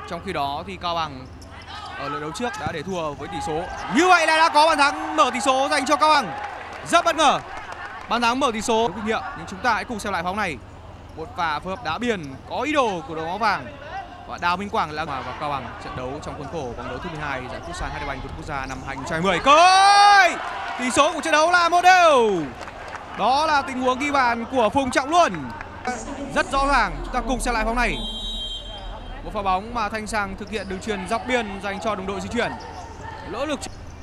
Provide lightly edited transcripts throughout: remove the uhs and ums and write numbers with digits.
Trong khi đó thì Cao Bằng ở lượt đấu trước đã để thua với tỷ số. Như vậy là đã có bàn thắng mở tỷ số dành cho Cao Bằng. Rất bất ngờ. Bàn thắng mở tỷ số kinh nghiệm, nhưng chúng ta hãy cùng xem lại pha bóng này. Một pha phối hợp đá biên có ý đồ của đội bóng áo vàng. Và Đào Minh Quảng là vào Cao Bằng trận đấu trong khuôn khổ vòng đấu thứ 12 giải Futsal HD Bank Quốc gia năm 2020. Cơ hội! Tỷ số của trận đấu là 1-1. Đó là tình huống ghi bàn của Phùng Trọng Luân. Rất rõ ràng, chúng ta cùng xem lại pha bóng này. Một pha bóng mà Thanh Sang thực hiện đường chuyền dọc biên dành cho đồng đội di chuyển. Lỗ lực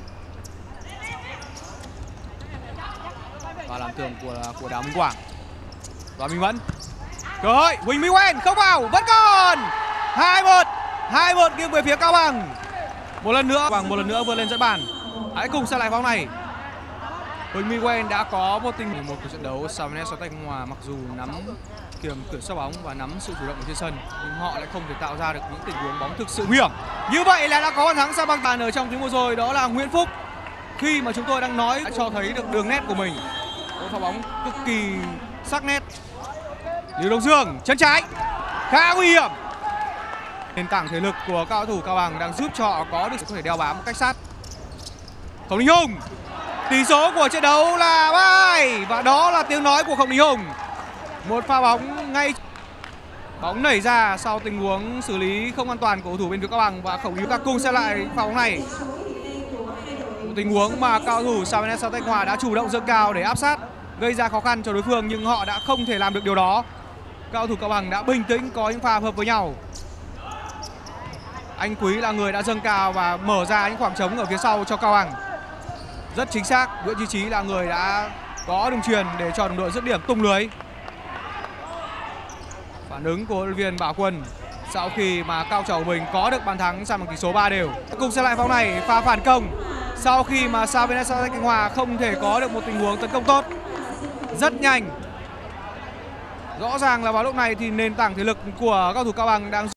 và làm tường của Đào Minh Quảng. Và Minh Mẫn. Cơ hội Huỳnh Minh Quen không vào, vẫn còn 2-1 nghiêng về phía Cao Bằng. Một lần nữa vươn lên dẫn bàn. Hãy cùng xem lại bóng này. Huỳnh Minh Quen đã có một của trận đấu. Savannah Sao Thanh Hòa mặc dù nắm kiểm soát bóng và nắm sự chủ động ở trên sân, nhưng họ lại không thể tạo ra được những tình huống bóng thực sự nguy hiểm. Như vậy là đã có bàn thắng sang băng bàn ở trong tiếng vừa rồi, đó là Nguyễn Phúc. Khi mà chúng tôi đang nói đã cho thấy được đường nét của mình. Một pha bóng cực kỳ sắc nét. Lưu Đông Dương chân trái khá nguy hiểm. Nền tảng thể lực của cao thủ Cao Bằng đang giúp cho họ có được có thể đeo bám một cách sát. Khổng Đình Hùng. Tỷ số của trận đấu là 3-2 và đó là tiếng nói của Khổng Đình Hùng. Một pha bóng ngay bóng nảy ra sau tình huống xử lý không an toàn của cầu thủ bên phía Cao Bằng, và Khổng Đình Hùng cùng xem lại pha bóng này. Một tình huống mà cao thủ Savannah Sao Thanh Hòa đã chủ động dâng cao để áp sát, gây ra khó khăn cho đối phương, nhưng họ đã không thể làm được điều đó. Cao thủ Cao Bằng đã bình tĩnh có những pha hợp với nhau. Anh Quý là người đã dâng cao và mở ra những khoảng trống ở phía sau cho Cao Bằng. Rất chính xác, Nguyễn Chí Trí là người đã có đường chuyền để cho đồng đội dứt điểm tung lưới. Phản ứng của huấn luyện viên Bảo Quân sau khi mà cao trầu mình có được bàn thắng sang bằng tỷ số 3-2. Cùng xem lại pha này, pha phản công sau khi mà Savannah Sao Thanh Hòa không thể có được một tình huống tấn công tốt. Rất nhanh. Rõ ràng là vào lúc này thì nền tảng thể lực của cao thủ Cao Bằng đang